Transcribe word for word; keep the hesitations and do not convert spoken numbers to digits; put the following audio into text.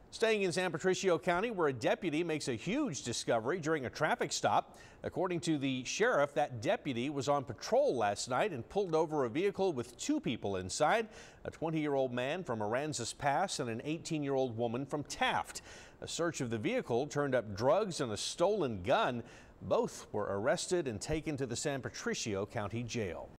Staying in San Patricio County, where a deputy makes a huge discovery during a traffic stop. According to the sheriff, that deputy was on patrol last night and pulled over a vehicle with two people inside, a twenty-year-old man from Aransas Pass and an eighteen-year-old woman from Taft. A search of the vehicle turned up drugs and a stolen gun. Both were arrested and taken to the San Patricio County Jail.